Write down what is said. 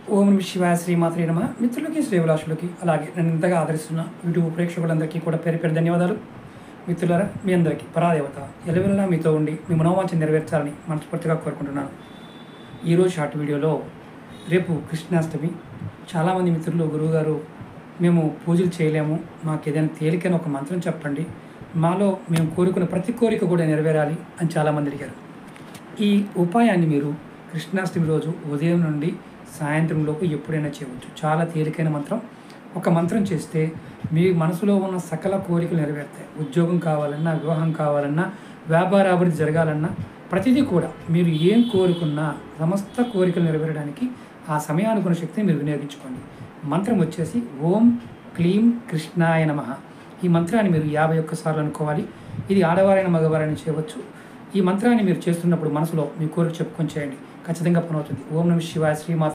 ఓం నమః శివాయ శ్రీమాత్రే నమః. మిత్రులకి, శ్రేభిలాషులకి, అలాగే నన్ను ఇంతగా ఆదరిస్తున్న యూట్యూబ్ ప్రేక్షకులందరికీ కూడా పేరు పేరు ధన్యవాదాలు. మిత్రులారా, మీ అందరికీ పరాదేవత ఎల్లవెల్లలా మీతో ఉండి మీ మనోవాంఛ నెరవేర్చాలని మనస్ఫూర్తిగా కోరుకుంటున్నాను. ఈరోజు షార్ట్ వీడియోలో రేపు కృష్ణాష్టమి. చాలామంది మిత్రులు, గురువుగారు మేము పూజలు చేయలేము, మాకు ఏదైనా తేలికైన ఒక మంత్రం చెప్పండి, మాలో మేము కోరుకున్న ప్రతి కోరిక కూడా నెరవేరాలి అని చాలామంది అడిగారు. ఈ ఉపాయాన్ని మీరు కృష్ణాష్టమి రోజు ఉదయం నుండి సాయంత్రంలోపు ఎప్పుడైనా చేయవచ్చు. చాలా తేలికైన మంత్రం. ఒక మంత్రం చేస్తే మీ మనసులో ఉన్న సకల కోరికలు నెరవేరుతాయి. ఉద్యోగం కావాలన్నా, వివాహం కావాలన్నా, వ్యాపార అభివృద్ధి జరగాలన్నా, ప్రతిదీ కూడా మీరు ఏం కోరుకున్నా సమస్త కోరికలు నెరవేరడానికి ఆ సమయానుకున్న శక్తిని మీరు వినియోగించుకోండి. మంత్రం వచ్చేసి ఓం క్లీం కృష్ణాయ నమః. ఈ మంత్రాన్ని మీరు 51 సార్లు అనుకోవాలి. ఇది ఆడవారైన మగవారైనా చేయవచ్చు. ఈ మంత్రాన్ని మీరు చేస్తున్నప్పుడు మనసులో మీ కోరిక చెప్పుకొని చేయండి, ఖచ్చితంగా పని అవుతుంది. ఓం నమః శివాయ శ్రీమాత